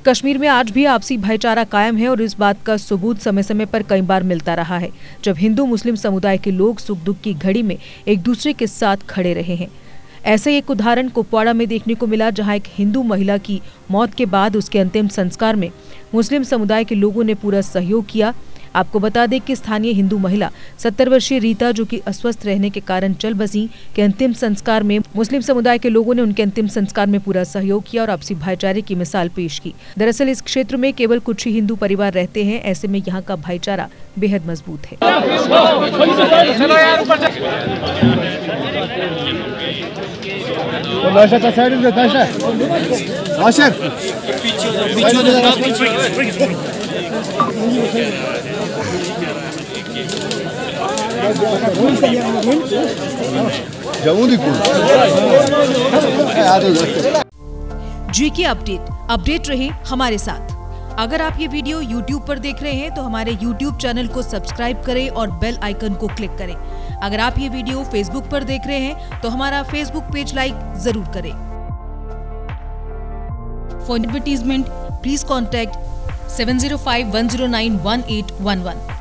कश्मीर में आज भी आपसी भाईचारा कायम है और इस बात का सबूत समय समय पर कई बार मिलता रहा है, जब हिंदू मुस्लिम समुदाय के लोग सुख दुख की घड़ी में एक दूसरे के साथ खड़े रहे हैं। ऐसे एक उदाहरण कुपवाड़ा में देखने को मिला, जहां एक हिंदू महिला की मौत के बाद उसके अंतिम संस्कार में मुस्लिम समुदाय के लोगों ने पूरा सहयोग किया। आपको बता दें कि स्थानीय हिंदू महिला 70 वर्षीय रीता, जो कि अस्वस्थ रहने के कारण चल बसी, के अंतिम संस्कार में मुस्लिम समुदाय के लोगों ने उनके अंतिम संस्कार में पूरा सहयोग किया और आपसी भाईचारे की मिसाल पेश की। दरअसल इस क्षेत्र में केवल कुछ ही हिंदू परिवार रहते हैं, ऐसे में यहाँ का भाईचारा बेहद मजबूत है। GK अपडेट रहे हमारे साथ। अगर आप ये वीडियो YouTube पर देख रहे हैं तो हमारे YouTube चैनल को सब्सक्राइब करें और बेल आइकन को क्लिक करें। अगर आप ये वीडियो Facebook पर देख रहे हैं तो हमारा Facebook पेज लाइक जरूर करें। For advertisement please contact 7051091811।